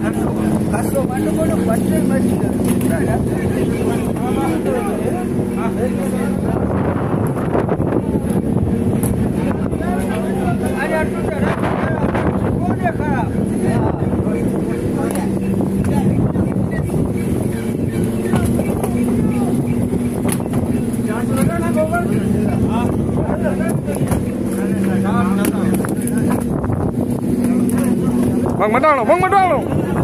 Bang Madang lo, Bang Madang lo.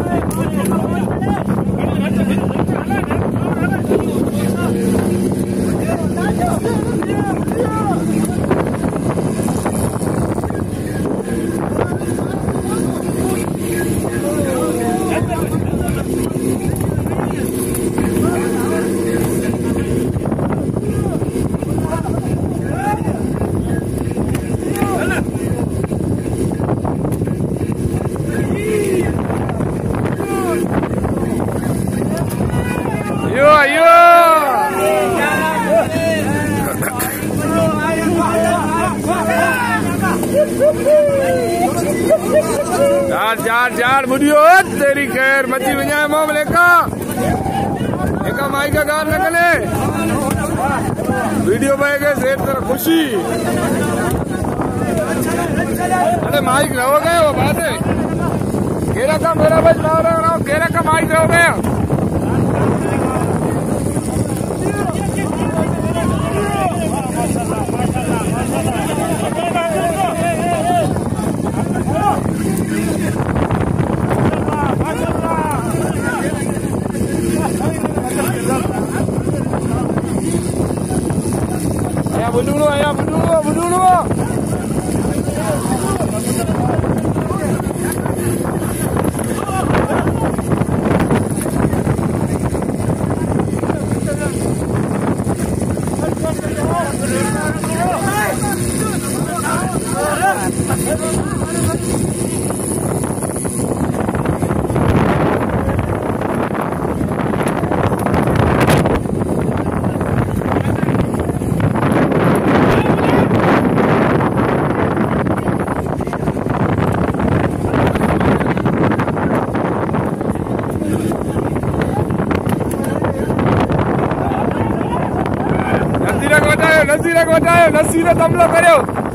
यार video तेरी खैर मची वञा मामले का एक माई का गाल न कले वीडियो में गए सेठ तरह खुशी अरे माइक रहो गए वो बात है केरा का मेरा बच रहा हूँ केरा का माइक रहो गया Berdulu. नसीरा दमलो करो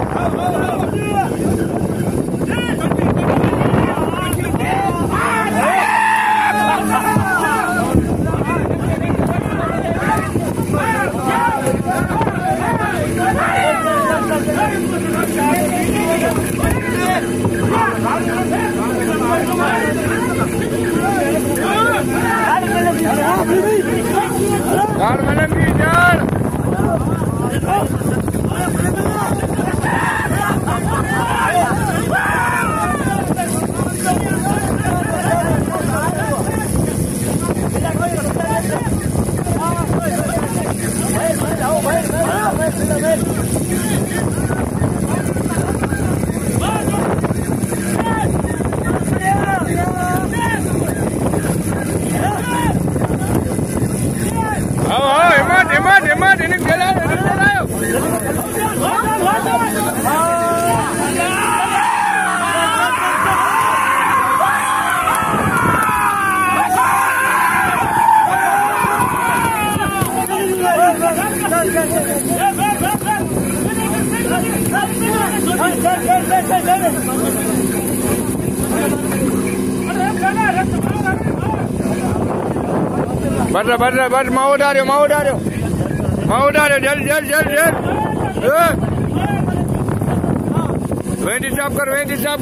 बट माओ डालो जल्द वेंट स्टॉप कर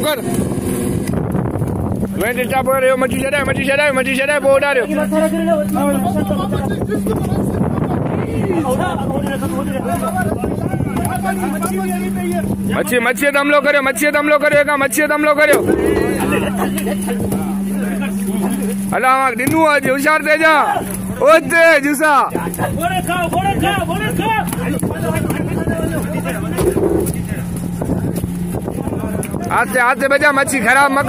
मची चढ़ाए वो डालो मच्छी दम लो करो अल्लाह दिनू आज होशियार दे जा ओते जुसा आते बजा मच्छी खराब मत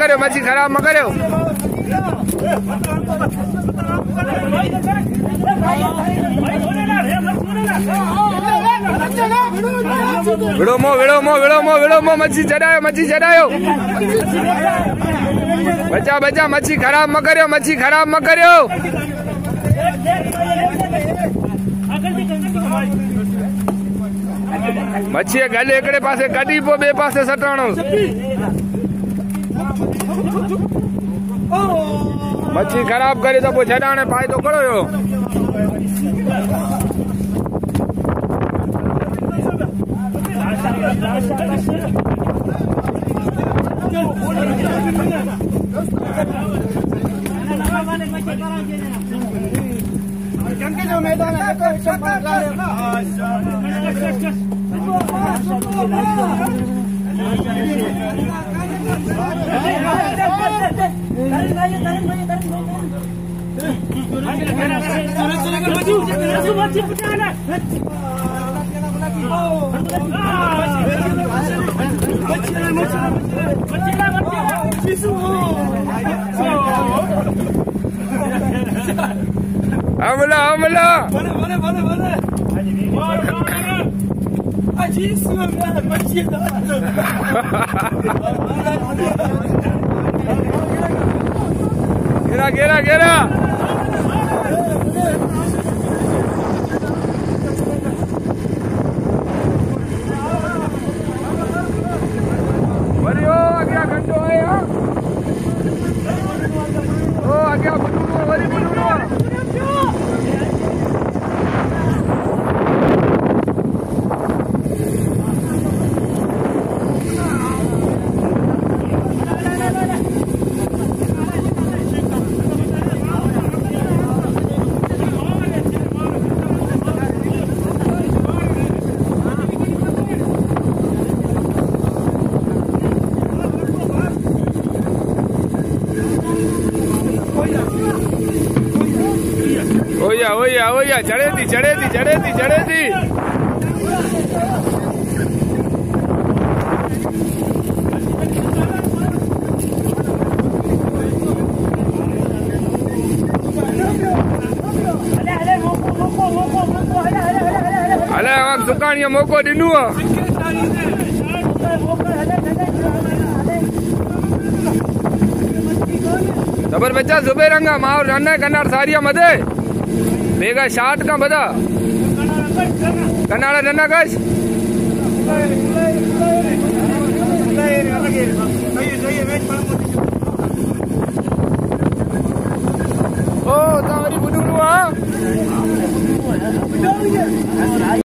करो विड़ो मो मच्छी चढ़ायो बचा मच्छी खराब मत करियो मच्छी गले एकड़े पासे कटी पो बे पासे सटाणो मच्छी खराब करे तो पो छडाणे फायदो करो यो जो मैदान है हमला घेरा वरी अॻियां घंटो आहे अॻियां वरी ओया चढ़े थी अले सुकाणीअ मौको ॾिनो जबर बच्चा सुबह रंगा मार रन्ना कन्नाड़ सारिया मदे बेगा शाट का बदा कन्नाड़ा रन्ना कश ओ तावरी बुडुआ